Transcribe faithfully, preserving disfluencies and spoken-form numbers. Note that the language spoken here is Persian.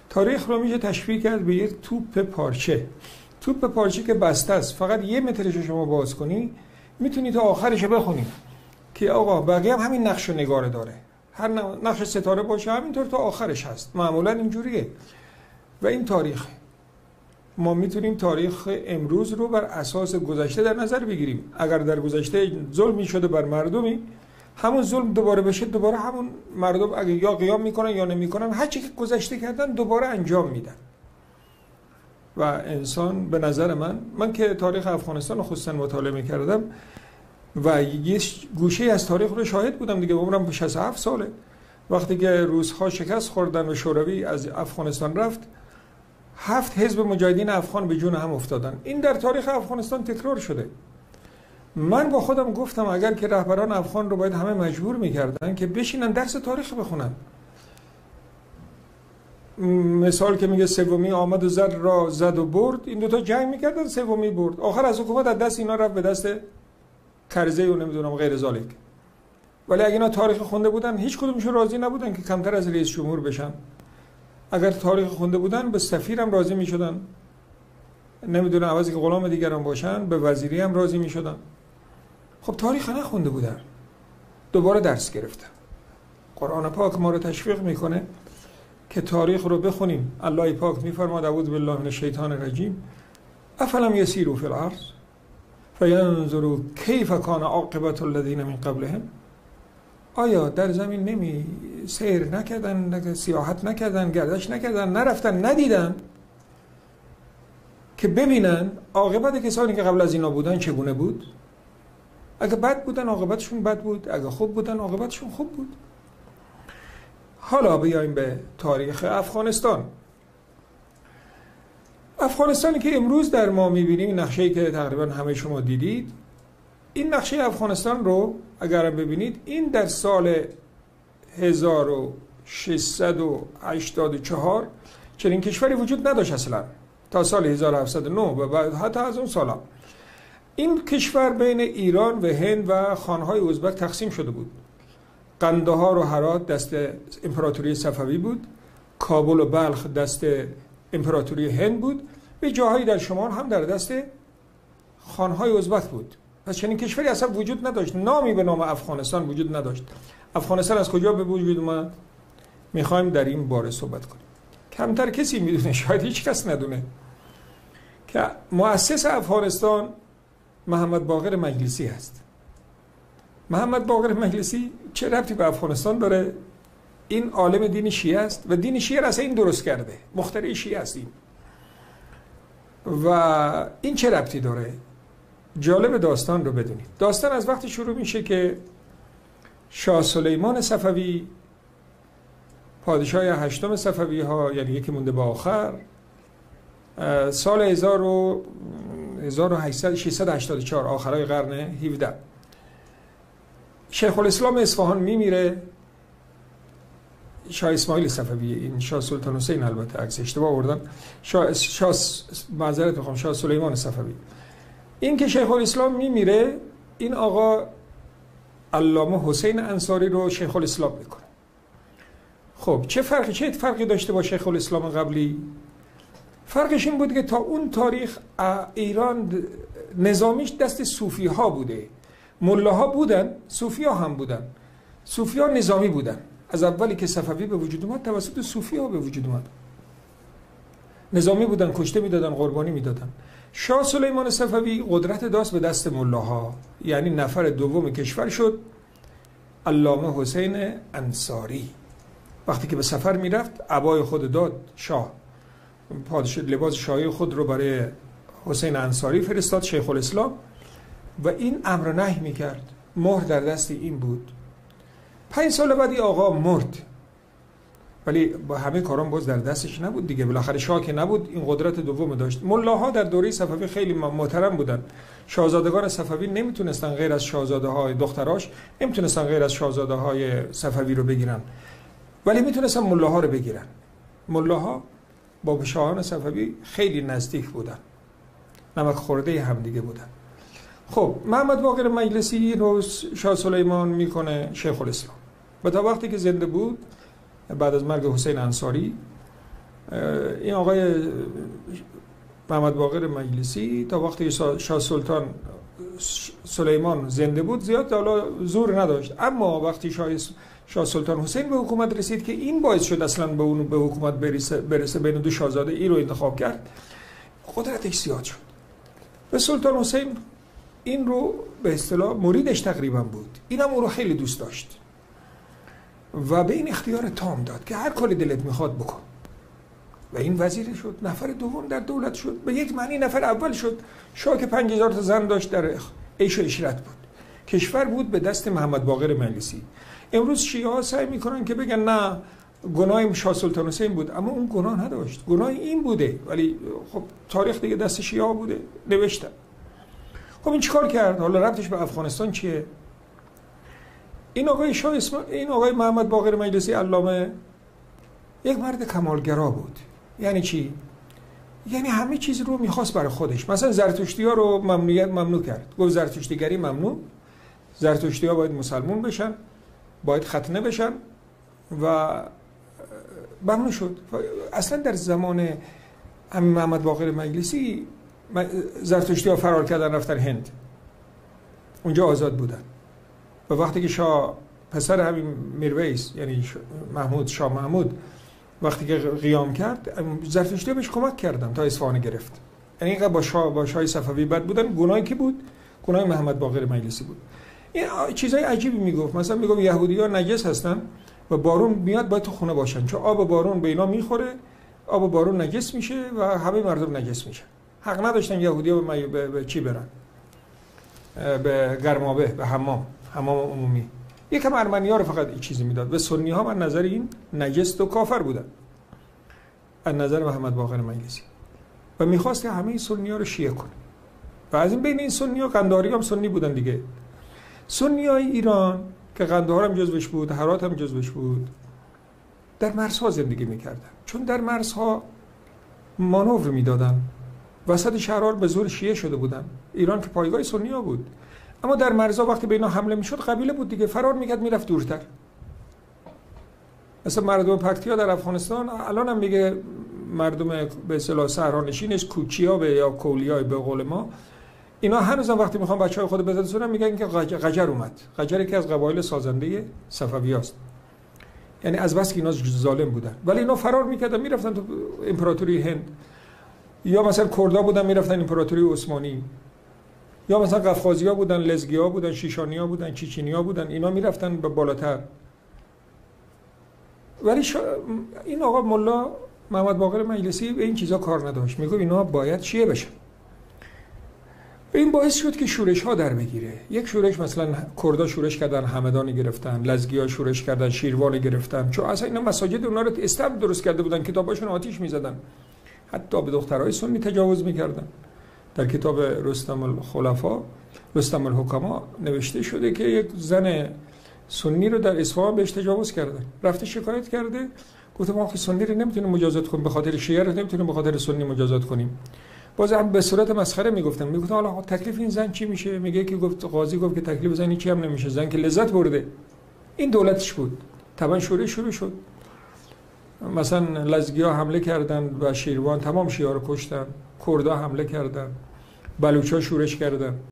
تاریخ رو میشه تشبیه کرد به یک توپ پارچه. توپ پارچه که بسته است، فقط یه مترش رو شما باز کنی میتونی تا آخرش بخونی که آقا بقیه هم همین نقش و نگاره داره، هر نقش ستاره باشه همینطور تا آخرش هست، معمولا اینجوریه. و این تاریخ ما میتونیم تاریخ امروز رو بر اساس گذشته در نظر بگیریم. اگر در گذشته ظلمی شده بر مردمی، همون ظلم دوباره بشه، دوباره همون مردم اگه یا قیام میکنن یا نمیکنن، هر چی که گذشته کردن دوباره انجام میدن. و انسان به نظر من من که تاریخ افغانستان رو خصوصا مطالعه میکردم و یه گوشه از تاریخ رو شاهد بودم دیگه، عمرم شصت و هفت ساله، وقتی که روس‌ها شکست خوردن و شوروی از افغانستان رفت، هفت حزب مجاهدین افغان به جون هم افتادن. این در تاریخ افغانستان تکرار شده. من با خودم گفتم اگر که رهبران افغان رو باید همه مجبور میکردن که بشینن درس تاریخ بخونن. مثال که میگه سومی آمد و زد را زد و برد، این دوتا جنگ میکردن، سومی برد، آخر از حکومت از دست اینا رفت به دست کرزی و نمیدونم غیر ذالک. ولی اگه اینا تاریخ خونده بودن، هیچ کدومشون راضی نبودن که کمتر از رئیس جمهور بشن. اگر تاریخ خونده بودن به سفیرم راضی میشدن، نمیدونم عوضی که غلام دیگران باشن به وزیری هم راضی میشدن. خب تاریخ نخونده بودن، دوباره درس گرفتن. قرآن پاک ما رو تشویق میکنه که تاریخ رو بخونیم. الله پاک میفرماد اعوذ بالله من الشیطان الرجیم افلم یسیروا فی الارض فینظروا کیف کان عاقبة الذین من قبلهم. آیا در زمین نمی سیر نکردن، سیاحت نکردن، گردش نکردن، نرفتن، ندیدن که ببینن عاقبت کسانی که قبل از اینا بودن چگونه بود؟ اگه بد بودن عاقبتشون بد بود، اگه خوب بودن عاقبتشون خوب بود. حالا بیایم به تاریخ افغانستان. افغانستانی که امروز در ما میبینیم، نقشه‌ای که تقریبا همه شما دیدید، این نقشه افغانستان رو اگر ببینید، این در سال هزار و ششصد و هشتاد و چهار چنین کشوری وجود نداشت اصلا تا سال هزار و هفتصد و نه و بعد حتی از اون سالا. این کشور بین ایران و هند و خانهای ازبک تقسیم شده بود. قندهار و هرات دست امپراتوری صفوی بود، کابل و بلخ دست امپراتوری هند بود، به جاهایی در شمال هم در دست خانهای ازبک بود. پس چنین کشوری اصلا وجود نداشت، نامی به نام افغانستان وجود نداشت. افغانستان از کجا به وجود اومد؟ میخوایم در این باره صحبت کنیم. کمتر کسی میدونه، شاید هیچ کس ندونه که مؤسس افغانستان محمد باقر مجلسی هست. محمد باقر مجلسی چه ربطی به افغانستان داره؟ این عالم دین شیعه است و دین شیعه را اصلا این درست کرده، مخترع شیعه است این. و این چه ربطی داره؟ جالب داستان رو بدونید. داستان از وقتی شروع میشه که شاه سلیمان صفوی، پادشاه هشتم صفوی ها، یعنی یکی مونده به آخر، سال هزار و ششصد و هشتاد و چهار، آخرای قرن هفدهم، شیخ الاسلام اصفهان میمیره. شاه اسماعیل صفوی، این شاه سلطان حسین البته عکس اشتباه آوردن، شاه شاه معذرت میخوام شاه سلیمان صفوی. این که شیخ الاسلام میمیره، این آقا علامه حسین انصاری رو شیخ الاسلام میکنه. خب چه فرقی چه فرقی داشته با شیخ الاسلام قبلی؟ فرقش این بود که تا اون تاریخ ایران نظامیش دست صوفی ها بوده. ملاها بودن، صوفی ها هم بودن. صوفی ها نظامی بودن. از اولی که صفوی به وجود اومد توسط صوفی ها به وجود اومد. نظامی بودن، کشته میدادن، قربانی میدادن. شاه سلیمان صفوی قدرت داشت به دست ملاها، یعنی نفر دوم کشور شد علامه حسین انصاری. وقتی که به سفر میرفت عبای خود داد شاه، پادشاه لباس شاهی خود رو برای حسین انصاری فرستاد شیخ الاسلام و این امر و نهی میکرد. مهر در دست این بود. پنج سال بعدی آقا مرد، ولی با همه کاران باز در دستش نبود دیگه، بالاخره شاه که نبود، این قدرت دوم داشت. ملاها در دوره صفوی خیلی محترم بودن. شاهزادگان صفوی نمیتونستن غیر از شاهزاده های دختراش، نمیتونستن غیر از شاهزاده های صفوی رو بگیرن، ولی میتونستن ملاها رو بگیرن. ملاها با شاهان صفوی خیلی نزدیک بودن، نمک خورده هم دیگه بودن. خب محمد باقر مجلسی رو شاه سلیمان میکنه شیخ الاسلام و تا وقتی که زنده بود، بعد از مرگ حسین انصاری، این آقای محمد باقر مجلسی تا وقتی شاه سلطان سلیمان زنده بود زیاد حالا زور نداشت، اما وقتی شاه شاه سلطان حسین به حکومت رسید که این باعث شد اصلا به اون به حکومت برسه, برسه بین دو شاهزاده ای رو انتخاب کرد، قدرتش زیاد شد. و سلطان حسین این رو به اصطلاح مریدش تقریبا بود، این هم اون رو خیلی دوست داشت و به این اختیار تام داد که هر کاری دلت میخواد بکن. و این وزیر شد، نفر دوم در دولت شد، به یک معنی نفر اول شد. شاه که پنج هزار تا زن داشت در عیش و عشرت بود، کشور بود به دست محمد باقر مجلسی. امروز شیعه ها سعی میکنن که بگن نه گناه شاه سلطان حسین بود، اما اون گناه نداشت، گناه این بوده. ولی خب تاریخ دیگه دست شیعه ها بوده، نوشتن. خب این چیکار کرد؟ حالا ربطش به افغانستان چیه؟ این آقای شاه اسم این آقای محمد باقر مجلسی علامه یک مرد کمالگرا بود. یعنی چی؟ یعنی همه چیز رو میخواست برای خودش. مثلا زرتشتی ها رو ممنوعیت ممنوع کرد، گفت زرتشتیگری ممنوع، زرتشتی ها باید مسلمون بشن، باید ختنه بشن و ممنوع شد. اصلا در زمان همین محمد باقر مجلسی زرتشتی ها فرار کردن رفتن هند، اونجا آزاد بودن. و وقتی که شاه پسر همین میرویس یعنی محمود شاه محمود وقتی که قیام کرد، زرتشتی بهش کمک کردن تا اصفهان گرفت. یعنی اینقدر با شاه با شاه صفوی بد بودن. گناهی کی بود؟ گناه محمد باقر مجلسی بود. این چیزای عجیبی میگفت. مثلا میگفت یهودی‌ها نجس هستن و بارون میاد باید تو خونه باشن، چون آب بارون به اینا میخوره، آب بارون نجس میشه و همه مردم نجس میشن. حق نداشتن یهودی‌ها به, به, به چی برن؟ به گرمابه، به حمام، حمام عمومی. یکم ارمنی‌ها رو فقط این چیزی میداد. و سنی‌ها من نظر این نجس و کافر بودن از نظر محمد باقر مجلسی و میخواست که همه سنی‌ها رو شیعه کنه. و از این بین این سنی‌ها قندهاری هم سنی بودن دیگه. سنی‌های ایران که قندهار هم جزوش بود، هرات هم جزوش بود، در مرزها زندگی میکردن، چون در مرزها مانور میدادن. وسط شهرها به زور شیعه شده بودن. ایران که پایگاه سنی‌ها بود، اما در مرزها وقتی به اینا حمله میشد قبیله بود دیگه، فرار میکرد میرفت دورتر. مثلا مردم پکتیا در افغانستان الان هم میگه مردم به اصطلاح صحرانشینش کوچیا یا کولیا به قول ما، اینا هنوزم وقتی میخوان بچهای خود بزنن میگن که قجر اومد. قجر که از قبایل سازنده صفویاست، یعنی از بس که اینا ظالم بودن. ولی اینا فرار میکردن میرفتن تو امپراتوری هند، یا مثلا کردا بودن میرفتن امپراتوری عثمانی، یا مثلا قفقازیا بودن، لزگیا بودن، شیشانیا بودن، چیچینیا بودن، اینا میرفتن به بالاتر. ولی شا... این آقا ملا محمد باقر مجلسی به این چیزا کار نداشت، میگه اینا باید شیعه بشن. این باعث شد که شورش ها در بگیره. یک شورش مثلا کردا شورش کردن، همدان گرفتن، لزگیا شورش کردن، شیروان گرفتن، چون اصلا اینا مساجد اونا رو استبل درست کرده بودن، کتاباشون آتیش میزدن، حتی به دخترای سنی تجاوز میکردن. در کتاب رستم الخلفا، رستم الحکما نوشته شده که یک زن سنی رو در اصفهان بهش تجاوز کردن، رفته شکایت کرده، گفت ما سنی رو نمیتونیم مجازات کنیم، به خاطر شیعه رو نمیتونیم به خاطر سنی مجازات کنیم. باز هم به صورت مسخره میگفتن، میگفتن حالا تکلیف این زن چی میشه؟ میگه که گفت قاضی گفت که تکلیف زن چی هم نمیشه، زن که لذت برده. این دولتش بود. طبعا شورش شروع شد. مثلا لزگیا حمله کردن و شیروان تمام شیعه رو کشتن، کردا حمله کردن، بلوچا شورش کردن.